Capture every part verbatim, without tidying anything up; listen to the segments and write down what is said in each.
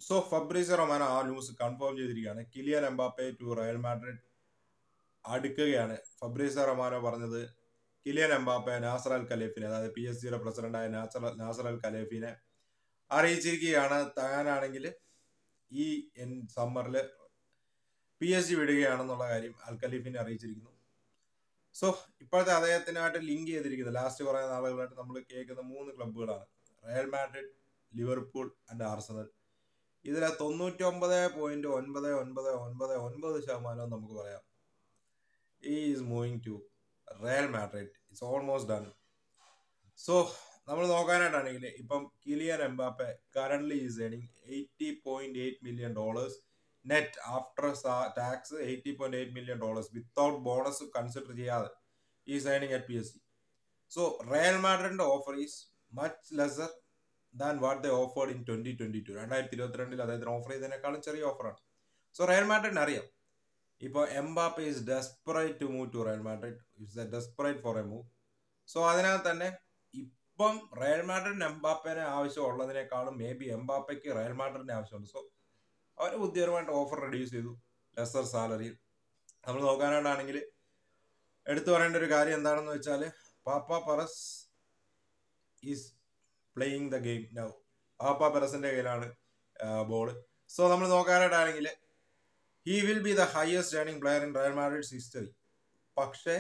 So Fabrizio Romano ആ news confirm ചെയ്തിരിക്കുകയാണ്. Kylian Mbappe to Real Madrid അടുക്കുകയാണ്. Fabrizio Romano പറഞ്ഞത് കിലിയൻ എംബാപ്പെ നാസർ അൽ ഖലീഫിനെ, അതായത് പി എസ് ജിയുടെ പ്രസിഡന്റായ നാസർ നാസർ അൽ ഖലീഫിനെ അറിയിച്ചിരിക്കുകയാണ്. താനാണെങ്കിൽ ഈ സമ്മറിൽ പി എസ് ജി വിടുകയാണെന്നുള്ള കാര്യം അൽ ഖലീഫിനെ അറിയിച്ചിരിക്കുന്നു. സോ ഇപ്പോഴത്തെ അദ്ദേഹത്തിനായിട്ട് ലിങ്ക് ചെയ്തിരിക്കുന്നത് ലാസ്റ്റ് കുറെ നാളുകളായിട്ട് നമ്മൾ കേൾക്കുന്ന മൂന്ന് ക്ലബ്ബുകളാണ്: Real Madrid, Liverpool and Arsenal. ഇതിലെ തൊണ്ണൂറ്റി ഒമ്പത് പോയിന്റ് ഒൻപത് ഒൻപത് ഒൻപത് ഒൻപത് ശതമാനവും നമുക്ക് പറയാം is moving to Real Madrid. It's almost done. So നമ്മൾ നോക്കാനായിട്ടാണെങ്കിൽ ഇപ്പം Kylian Mbappe currently is earning eighty point eight million dollars net after tax. Eighty point eight million dollars without bonus consider ചെയ്യാതെ is earning at P S C. So Real മാഡ്രിഡിന്റെ offer is much lesser than what they offered in twenty twenty two. രണ്ടായിരത്തി ഇരുപത്തിരണ്ടിൽ അദ്ദേഹത്തിന് offer ചെയ്തതിനേക്കാളും ചെറിയ ഓഫറാണ്. So Real മാഡ്രിഡിന് അറിയാം ഇപ്പോൾ Mbappe is desperate to move to Real Madrid. It's a desperate for a move. So അതിനാൽ തന്നെ ഇപ്പം റയൽ മാഡ്രിഡിന് എംബാപ്പേനെ ആവശ്യമുള്ളതിനേക്കാളും മേ ബി എംബാപ്പയ്ക്ക് റയൽ മാഡ്രിഡിനെ ആവശ്യമുണ്ട്. സോ അവർ ബുദ്ധിപരമായിട്ട് ഓഫർ റെഡ്യൂസ് ചെയ്തു ലെസർ സാലറിയിൽ. നമ്മൾ നോക്കാനായിട്ടാണെങ്കിൽ എടുത്തു പറയേണ്ട ഒരു കാര്യം എന്താണെന്ന് വെച്ചാൽ papa Perez is playing the game now. Papa പെറസിന്റെ കയ്യിലാണ് ബോൾ. സോ നമ്മൾ നോക്കാനായിട്ടാണെങ്കിൽ he will be the highest earning player in Real മാഡ്രിഡ്സ് ഹിസ്റ്ററി. പക്ഷേ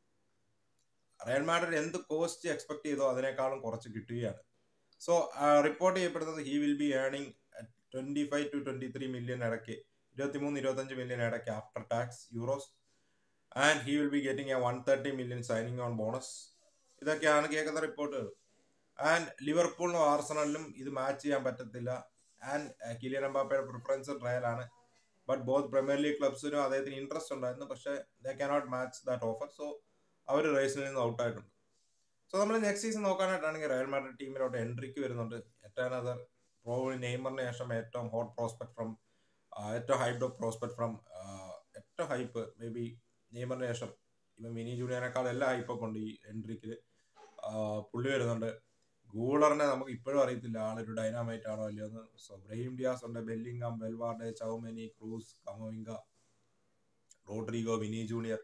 റയൽ മാഡ്രിഡ് എന്ത് കോസ്റ്റ് എക്സ്പെക്ട് ചെയ്തോ അതിനേക്കാളും കുറച്ച് കിട്ടുകയാണ്. സോ റിപ്പോർട്ട് ചെയ്യപ്പെടുന്നത് he will be earning twenty five to twenty three million ഇടയ്ക്ക്, ഇരുപത്തിമൂന്ന് ഇരുപത്തഞ്ച് മില്യൺ ഇടയ്ക്ക് after tax euros. And he will be getting a one thirty million signing on bonus. ഇതൊക്കെയാണ് കേൾക്കുന്ന റിപ്പോർട്ടുകൾ. ആൻഡ് ലിവർപൂളിനും ആർസണലിനും ഇത് മാച്ച് ചെയ്യാൻ പറ്റത്തില്ല. ആൻഡ് കിലിയൻ എംബാപ്പയുടെ പ്രിഫറൻസ് ട്രയലാണ്. ബട്ട് ബോത്ത് പ്രീമിയർ ലീഗ് ക്ലബ്സിനും അദ്ദേഹത്തിന് ഇൻട്രസ്റ്റ് ഉണ്ടായിരുന്നു. പക്ഷേ they cannot match that offer. So അവർ റേസിൽ നിന്ന് ഔട്ടായിട്ടുണ്ട്. സോ നമ്മൾ നെക്സ്റ്റ് സീസൺ നോക്കാനായിട്ടാണെങ്കിൽ റയൽ മാഡ്രിഡ് ടീമിലോട്ട് എൻട്രിക്ക് വരുന്നുണ്ട് എറ്റാനദർ പ്രോബബ്ലി നെയ്മറിന് ശേഷം ഏറ്റവും ഹോട്ട് പ്രോസ്പെക്ട് ഫ്രം ഏറ്റവും ഹൈപ്ഡ് പ്രോസ്പെക്ട് ഫ്രം ഏറ്റവും ഹൈപ്പ് മേ ബി നെയ്മറിന് ശേഷം ഇപ്പം മിനി ജൂനിയറിനേക്കാൾ എല്ലാ ഹൈപ്പൊക്കെ ഉണ്ട് ഈ എൻട്രിക്കിൽ. പുള്ളി വരുന്നുണ്ട്. ഗൂളറിനെ നമുക്ക് ഇപ്പോഴും അറിയത്തില്ല ആളൊരു ഡൈനാമൈറ്റ് ആണോ അല്ലയോ എന്ന്. സോ ബ്രഹീം ഡിയാസ് ഉണ്ട്, Bellingham, Valverde, Tchouameni, Kroos, Camavinga, Rodrigo, Vini junior.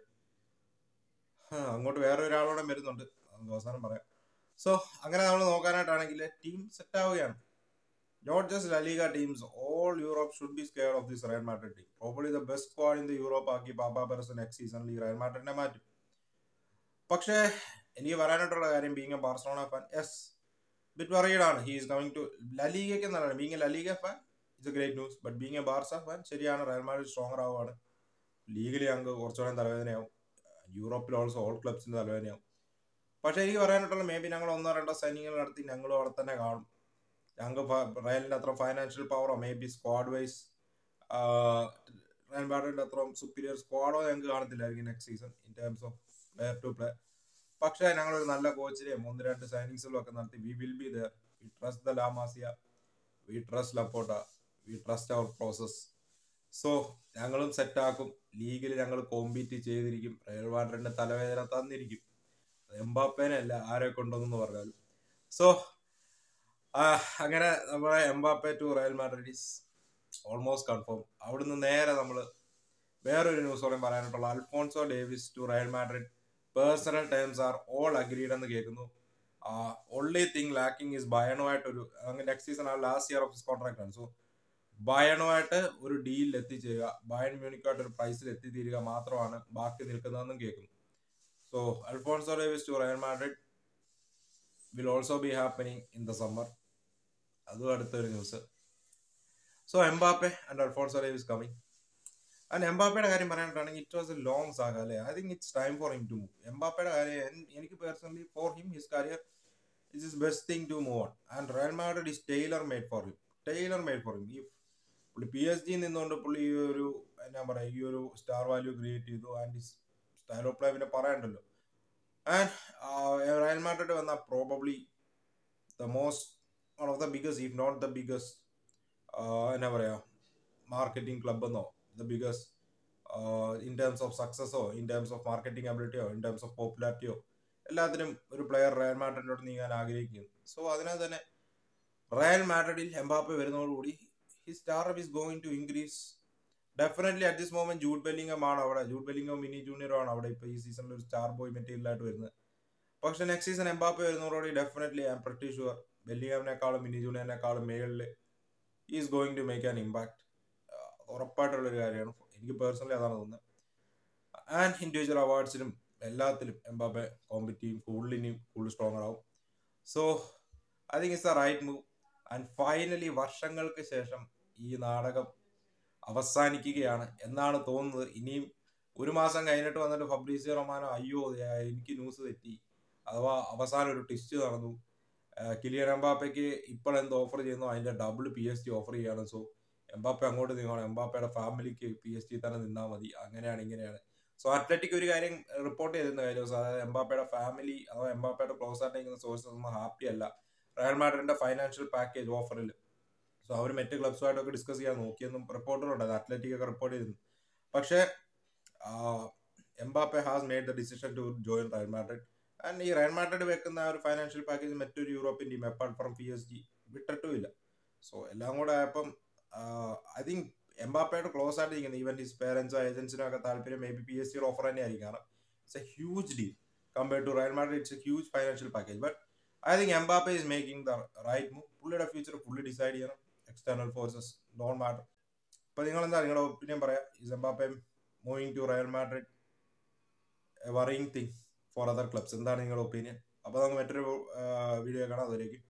അങ്ങോട്ട് വേറെ ഒരാളോടെ വരുന്നുണ്ട്, അവസാനം പറയാം. സോ അങ്ങനെ നമ്മൾ നോക്കാനായിട്ടാണെങ്കിൽ ടീം സെറ്റ് ആവുകയാണ്. Not just La Liga teams, all Europe should be scared of this Real Madrid team. Probably the best squad in the Europe ആക്കി പാപ്പ പെറസ് നെക്സ്റ്റ് സീസണിൽ റയൽ മാഡ്രിഡിനെ മാറ്റും. പക്ഷേ എനിക്ക് പറയാനായിട്ടുള്ള കാര്യം, being a Barcelona fan, yes bit worried ആണ്. He is going to ലലീഗയ്ക്ക് നല്ലതാണ്. Being a LaLiga fan it's a great news. But being a Barca fan ശരിയാണ്, റയൽ മാഡ്രിഡ് സ്ട്രോങ്ങർ ആവുകയാണ്. ലീഗിൽ ഞങ്ങൾക്ക് കുറച്ചുകൂടെ തലവേദനയാവും. യൂറോപ്പിൽ ഓൾസോ ഓൾ ക്ലബ്സിന്റെ തലവേദനയാവും. പക്ഷേ എനിക്ക് പറയാനായിട്ടുള്ള മേ ബി ഞങ്ങൾ ഒന്നോ രണ്ടോ സൈനികൾ നടത്തി ഞങ്ങളും അവിടെ തന്നെ കാണും. ഞങ്ങൾക്ക് റയലിന്റെ അത്ര ഫൈനാൻഷ്യൽ പവറോ maybe squad wise Real മാഡ്രിഡിന്റെ അത്ര സുപ്പീരിയർ സ്ക്വാഡോ ഞങ്ങൾക്ക് കാണത്തില്ലായിരിക്കും next season in terms of player to player. പക്ഷേ ഞങ്ങളൊരു നല്ല കോച്ചിനെയും ഒന്ന് രണ്ട് സൈനിങ്സുകളും ഒക്കെ നടത്തി we will be there. We trust the La Masia, we trust Laporta, we trust our process. So ഞങ്ങളും സെറ്റാക്കും. ലീഗിൽ ഞങ്ങൾ കോമ്പീറ്റ് ചെയ്തിരിക്കും. റയൽ മാഡ്രിഡിന്റെ തലവേദന തന്നിരിക്കും. എംബാപ്പേനെ അല്ല ആരെ കൊണ്ടോന്ന് പറഞ്ഞാലും. സോ അങ്ങനെ നമ്മുടെ Mbappe to Real Madrid is almost confirm. അവിടുന്ന് നേരെ നമ്മൾ വേറൊരു ന്യൂസ് കൂടെ പറയാനായിട്ടുള്ള Alphonso Davies to Real Madrid. Personal terms are all agreed എന്ന് കേൾക്കുന്നു. ഓൺലി തിങ് ലാക്കിംഗ് ഈസ് ബയണുമായിട്ടൊരു നെക്സ്റ്റ് സീസൺ ആ last year of his contract ആണ്. സോ ബയണുമായിട്ട് ഒരു ഡീലിൽ എത്തിച്ചേരുക, ബയൺ മ്യൂണിക്കുമായിട്ട് ഒരു പ്രൈസിൽ എത്തിത്തീരുക മാത്രമാണ് ബാക്കി നിൽക്കുന്നതെന്നും കേൾക്കുന്നു. So Alphonso Davies to Real Madrid will also be happening in the summer. അതും അടുത്തൊരു news. So Mbappe and Alphonso Davies coming. And എംബാപ്പയുടെ കാര്യം പറയാനായിട്ടാണെങ്കിൽ it was a long saga അല്ലേ. I think it's time for him to move. എംബാപ്പയുടെ കാര്യം എനിക്ക് personally for him his career is his best thing to move on. And Real Madrid is tailor made for him. Tailor made for him. ഈ പുള്ളി P S G നിന്നുകൊണ്ട് പുള്ളി ഈ ഒരു എന്നാ പറയാ ഈ ഒരു സ്റ്റാർ വാല്യൂ ക്രിയേറ്റ് ചെയ്തു. ആൻഡ് സ്റ്റൈൽ ഓഫ് പ്ലേ പിന്നെ പറയണ്ടല്ലോ. ആൻഡ് റയൽ മാഡ്രിഡ് വന്ന probably the most one of the biggest if not the biggest എന്നാ പറയാ മാർക്കറ്റിംഗ് ക്ലബ് എന്നോ the biggest in terms of സക്സസോ ഇൻ ടേംസ് ഓഫ് മാർക്കറ്റിംഗ് അബിലിറ്റിയോ in terms of പോപ്പുലാരിറ്റിയോ എല്ലാത്തിനും ഒരു പ്ലെയർ റയൽ മാഡ്രിഡിലോട്ട് നീങ്ങാൻ ആഗ്രഹിക്കുന്നു. സോ അതിനാൽ തന്നെ റയൽ മാഡ്രിഡിൽ എംബാപ്പെ വരുന്നതോടുകൂടി his stardom is going to increase. Definitely at this moment Jude Bellingham ആണ് അവിടെ, ജൂഡ് ബെല്ലിംഗം മിനി ജൂനിയറോ ആണ് അവിടെ ഇപ്പോൾ ഈ സീസണിൽ ഒരു സ്റ്റാർ ബോയ് മെറ്റീരിയൽ ആയിട്ട് വരുന്നത്. പക്ഷെ നെക്സ്റ്റ് സീസൺ എംബാപ്പെ വരുന്നതോടുകൂടി definitely I'm pretty sure ബെല്ലിംഗമിനേക്കാളും മിനി ജൂനിയറിനേക്കാളും മേളിൽ is going to make an impact. ഉറപ്പായിട്ടുള്ളൊരു കാര്യമാണ്, എനിക്ക് പേഴ്സണലി അതാണ് തോന്നുന്നത്. ആൻഡ് ഇൻഡിവിജ്വൽ അവാർഡ്സിലും എല്ലാത്തിലും എംബാപ്പെ കോമ്പറ്റ് ചെയ്യും, കൂടുതലിനും കൂടുതൽ സ്ട്രോങ്ങർ ആവും. So I think it's a right move. And finally വർഷങ്ങൾക്ക് ശേഷം ഈ നാടകം അവസാനിക്കുകയാണ് എന്നാണ് തോന്നുന്നത്. ഇനിയും ഒരു മാസം കഴിഞ്ഞിട്ട് വന്നിട്ട് ഫബ്രീസിയോ റൊമാനോ അയ്യോ എനിക്ക് ന്യൂസ് തെറ്റി, അഥവാ അവസാനം ഒരു ട്വിസ്റ്റ് നടന്നു, കിലിയൻ എംബാപ്പയ്ക്ക് ഇപ്പോൾ എന്ത് ഓഫർ ചെയ്യുന്നു അതിന്റെ double P S G offer ചെയ്യാണ്, സോ എംബാപ്പെ അങ്ങോട്ട് നീങ്ങണം, എംബാപ്പയുടെ ഫാമിലിക്ക് പി എസ് ജി തന്നെ നിന്നാൽ മതി, അങ്ങനെയാണ് ഇങ്ങനെയാണ്. സോ അത്ലറ്റിക് ഒരു കാര്യം റിപ്പോർട്ട് ചെയ്തിരുന്ന കാര്യം, അതായത് എംബാപ്പയുടെ ഫാമിലി അഥവാ എംബാപ്പയുടെ ക്ലോസ് ആയിട്ട് നിൽക്കുന്ന സോഴ്സസ് ഒന്നും ഹാപ്പി അല്ല റയൽ മാഡ്രിഡിന്റെ ഫൈനാൻഷ്യൽ പാക്കേജ് ഓഫറിൽ. സോ അവർ മറ്റ് ക്ലബ്സുമായിട്ടൊക്കെ ഡിസ്കസ് ചെയ്യാൻ നോക്കിയെന്നും റിപ്പോർട്ടറുണ്ട്, അത് അത്ലറ്റിക് ഒക്കെ റിപ്പോർട്ട് ചെയ്തിരുന്നു. പക്ഷേ Mbappe has made the decision to join Real Madrid. And ഈ റയൽ മാഡ്രിഡ് വെക്കുന്ന ഒരു ഫൈനാൻഷ്യൽ പാക്കേജ് മറ്റൊരു European team apart from P S G വിട്ടിട്ടുമില്ല. സോ എല്ലാം കൂടെ ആയപ്പം ഐ തിങ്ക് എംബാപ്പയുടെ ക്ലോസ് ആയിട്ട് ഇരിക്കുന്നത് ഈവൻ ഹിസ് പേരൻസോ ഏജൻസിനോ ഒക്കെ താല്പര്യം മേ ബി പി എസ് സിയുടെ ഓഫർ തന്നെ ആയിരിക്കും. കാരണം it's a huge deal compared to Real Madrid, it's a huge financial package. But I think Mbappe is making the right move. പുള്ളിയുടെ ഫ്യൂച്ചർ പുള്ളി ഡിസൈഡ് ചെയ്യണം, എക്സ്റ്റേണൽ ഫോഴ്സസ് ഡോൺ മാറ്റർ. ഇപ്പൊ നിങ്ങൾ എന്താ നിങ്ങളുടെ ഒപ്പീനിയൻ പറയാം? Is Mbappe moving to Real Madrid a worrying thing for other clubs? എന്താണ് നിങ്ങളുടെ ഒപ്പീനിയൻ? അപ്പോൾ നമുക്ക് മറ്റൊരു വീഡിയോ കാണാം. അതിലേക്ക്